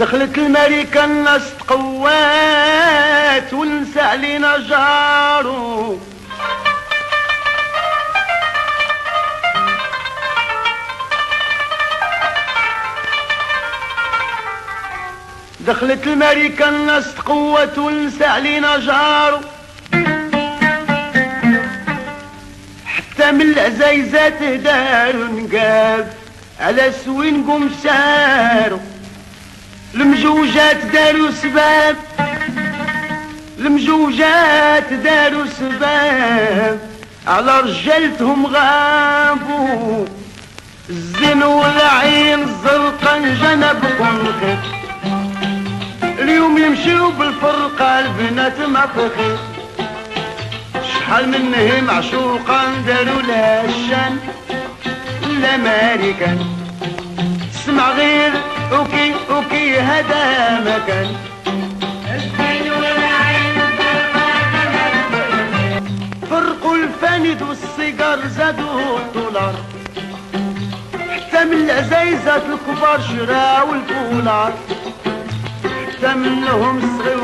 دخلت الماريكا الناس تقوات ونسى علينا جارو. دخلت الماريكا الناس تقوت ونسى علينا جارو. حتى من العزايزات داروا نقاب على سوين قوم ساروا. المجوجات داروا سباب، المجوجات داروا سباب على رجالتهم غابوا. الزين والعين الزرقا جنبكم خير، اليوم يمشيو بالفرقة البنات ما فخير. شحال منهم معشوقا داروا لها الشان الامريكان. اسمع غير اوكي اوكي هذا مكان. الزين والعين فرقوا الفانيد والسيجار زادوا الدولار. حتى من العزايزات الكبار شراو البولار. حتى منهم الصغير